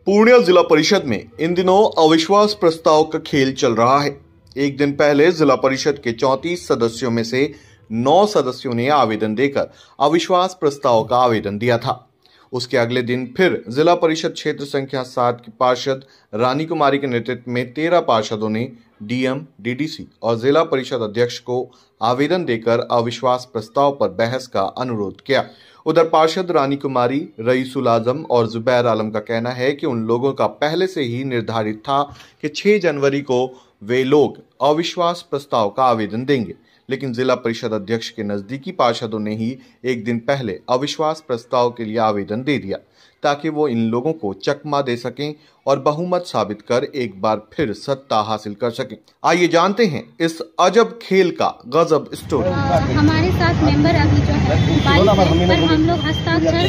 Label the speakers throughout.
Speaker 1: पूर्णिया जिला परिषद में इन दिनों अविश्वास प्रस्ताव का खेल चल रहा है। एक दिन पहले जिला परिषद के 34 सदस्यों में से 9 सदस्यों ने आवेदन देकर अविश्वास प्रस्ताव का आवेदन दिया था। उसके अगले दिन फिर जिला परिषद क्षेत्र संख्या 7 की पार्षद रानी कुमारी के नेतृत्व में 13 पार्षदों ने डीएम, डीडीसी और जिला परिषद अध्यक्ष को आवेदन देकर अविश्वास प्रस्ताव पर बहस का अनुरोध किया। उधर पार्षद रानी कुमारी, रईसुल आजम और जुबैर आलम का कहना है कि उन लोगों का पहले से ही निर्धारित था कि 6 जनवरी को वे लोग अविश्वास प्रस्ताव का आवेदन देंगे, लेकिन जिला परिषद अध्यक्ष के नजदीकी पार्षदों ने ही एक दिन पहले अविश्वास प्रस्ताव के लिए आवेदन दे दिया ताकि वो इन लोगों को चकमा दे सकें और बहुमत साबित कर एक बार फिर सत्ता हासिल कर सकें। आइए जानते हैं इस अजब खेल का गजब स्टोरी।
Speaker 2: हमारे साथ मेंबर अभी जो है 22 पर हम लोग हस्ताक्षर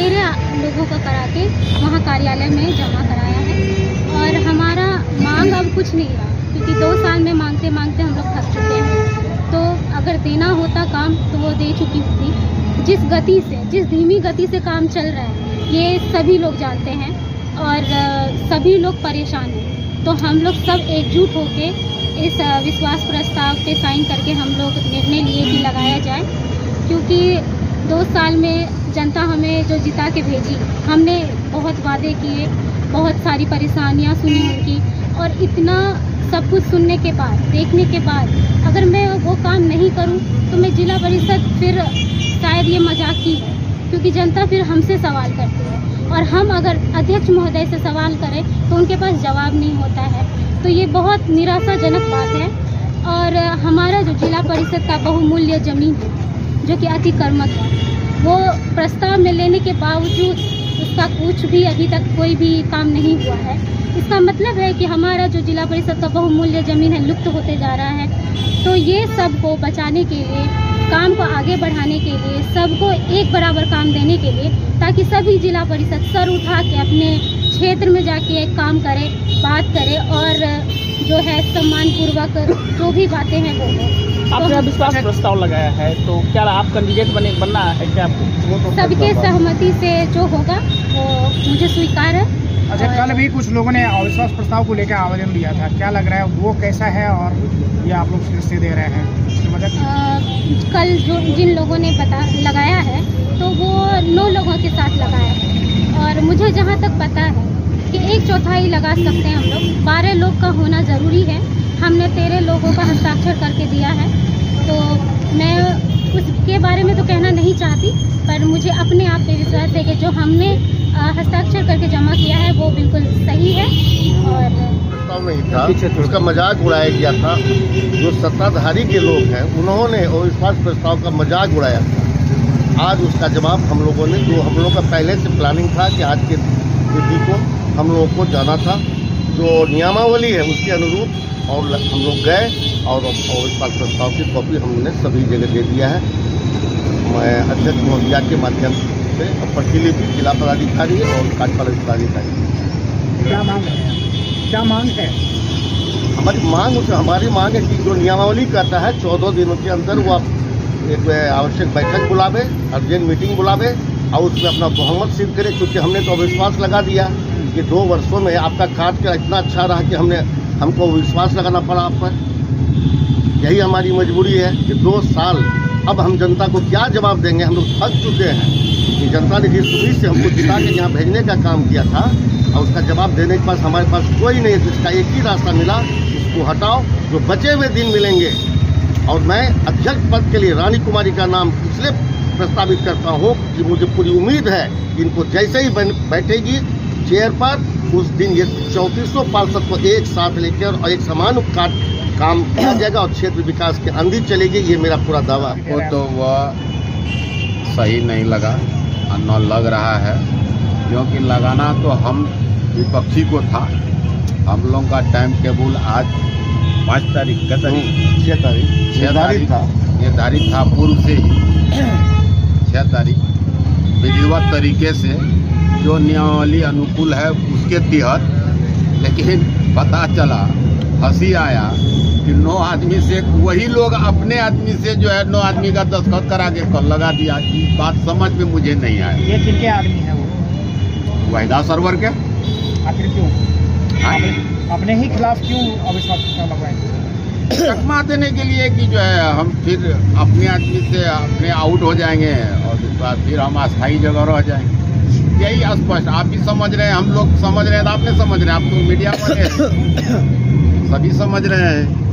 Speaker 2: 13 लोगों का करा के वहाँ कार्यालय में जमा कराया है और हमारा मांग अब कुछ नहीं रहा, क्योंकि 2 साल में मांगते मांगते हम लोग थक चुके हैं। तो अगर देना होता काम तो वो दे चुकी होती। जिस गति से, जिस धीमी गति से काम चल रहा है ये सभी लोग जानते हैं और सभी लोग परेशान हैं। तो हम लोग सब एकजुट होके इस विश्वास प्रस्ताव पे साइन करके हम लोग निर्णय लिए कि लगाया जाए, क्योंकि 2 साल में जनता हमें जो जिता के भेजी, हमने बहुत वादे किए, बहुत सारी परेशानियां सुनी उनकी, और इतना सब कुछ सुनने के बाद, देखने के बाद अगर मैं वो काम नहीं करूं तो मैं जिला परिषद फिर शायद ये मजाक की है, क्योंकि जनता फिर हमसे सवाल करती है और हम अगर अध्यक्ष महोदय से सवाल करें तो उनके पास जवाब नहीं होता है। तो ये बहुत निराशाजनक बात है। और हमारा जो जिला परिषद का बहुमूल्य जमीन है जो कि अतिक्रमक है, वो प्रस्ताव में लेने के बावजूद उसका कुछ भी अभी तक कोई भी काम नहीं हुआ है। इसका मतलब है कि हमारा जो जिला परिषद का बहुमूल्य जमीन है लुप्त होते जा रहा है। तो ये सब को बचाने के लिए, काम को आगे बढ़ाने के लिए, सबको एक बराबर काम देने के लिए, ताकि सभी जिला परिषद सर उठा के अपने क्षेत्र में जाके काम करे, बात करे और जो है सम्मान पूर्वक जो भी बातें हैं वो हो।
Speaker 3: आपने अविश्वास प्रस्ताव लगाया है तो क्या आप कैंडिडेट बनना है क्या आपको?
Speaker 2: सबके सहमति से जो होगा वो मुझे स्वीकार है।
Speaker 4: अच्छा, कल भी कुछ लोगों ने अविश्वास प्रस्ताव को लेकर आवेदन दिया था, क्या लग रहा है वो कैसा है और ये आप लोग फिर से दे रहे हैं?
Speaker 2: कल जो जिन लोगों ने लगाया है तो वो 9 लोगों के साथ लगाया है और मुझे जहाँ तक पता है कि 1/4 लगा सकते हैं हम लोग। 12 लोग का होना ज़रूरी है। हमने 13 लोगों का हस्ताक्षर करके दिया है, तो मैं उसके बारे में तो कहना नहीं चाहती, पर मुझे अपने आप पे विश्वास है कि जो हमने हस्ताक्षर करके जमा किया है वो बिल्कुल सही है। और
Speaker 5: प्रस्ताव नहीं था, उसका मजाक उड़ाया गया था। जो सत्ताधारी के लोग हैं उन्होंने अविश्वास प्रस्ताव का मजाक उड़ाया था। आज उसका जवाब हम लोगों ने, जो हम लोग का पहले से प्लानिंग था कि आज के तिथि को हम लोगों को जाना था, जो नियमावली है उसके अनुरूप, और हम लोग गए और अविश्वास प्रस्ताव की कॉपी हमने सभी जगह दे दिया है। मैं अध्यक्ष महोदया के माध्यम से प्रतिनिधि जिला पदाधिकारी और कार्यपालक पदाधिकारी।
Speaker 4: क्या मांग है? क्या मांग है?
Speaker 5: हमारी मांग है कि जो नियमावली करता है 14 दिनों के अंदर वो एक आवश्यक बैठक बुलावे, अर्जेंट मीटिंग बुलावे और उसमें अपना बहुमत सिद्ध करे, क्योंकि हमने तो विश्वास लगा दिया कि 2 वर्षों में आपका कार्य का इतना अच्छा रहा कि हमको विश्वास लगाना पड़ा आप पर। यही हमारी मजबूरी है कि 2 साल अब हम जनता को क्या जवाब देंगे? हम लोग थक चुके हैं कि जनता ने जिस उम्मीद से हमको जिता के यहाँ भेजने का काम किया था और उसका जवाब देने के पास हमारे पास कोई नहीं है। जिसका एक ही रास्ता मिला, इसको हटाओ, जो बचे हुए दिन मिलेंगे। और मैं अध्यक्ष पद के लिए रानी कुमारी का नाम इसलिए प्रस्तावित करता हूँ कि मुझे पूरी उम्मीद है कि इनको जैसे ही बैठेगी चेयर पर, उस दिन ये 3400 पार्षद को एक साथ लेकर और एक समान काम किया जाएगा और क्षेत्र विकास की आंधी चलेगी। ये मेरा पूरा दावा है।
Speaker 6: वो तो वह सही नहीं लगा और न लग रहा है, क्योंकि लगाना तो हम विपक्षी को था। हम लोगों का टाइम टेबल आज 5 तारीख का 6 तारीख था, निर्धारित था पूर्व से ही 6 तारीख विधिवत तरीके से जो नियमावली अनुकूल है उसके तहत। लेकिन पता चला, हंसी आया कि 9 आदमी से, वही लोग अपने आदमी से जो है 9 आदमी का दस्तखत करा के कल लगा दिया। बात समझ में मुझे नहीं आया।
Speaker 4: ये किनके आदमी है? वो
Speaker 6: वाहिदा सरवर के।
Speaker 4: आखिर क्यों? अपने ही खिलाफ क्यों अविश्वास प्रस्ताव लगवाएंगे?
Speaker 6: चकमा देने के लिए कि जो है हम फिर अपने आदमी से अपने आउट हो जाएंगे और इस बार फिर हम अस्थायी जगह रह जाएंगे। यही स्पष्ट आप भी समझ रहे हैं, हम लोग समझ रहे हैं, आप नहीं समझ रहे हैं, आप तो मीडिया वाले सभी समझ रहे हैं।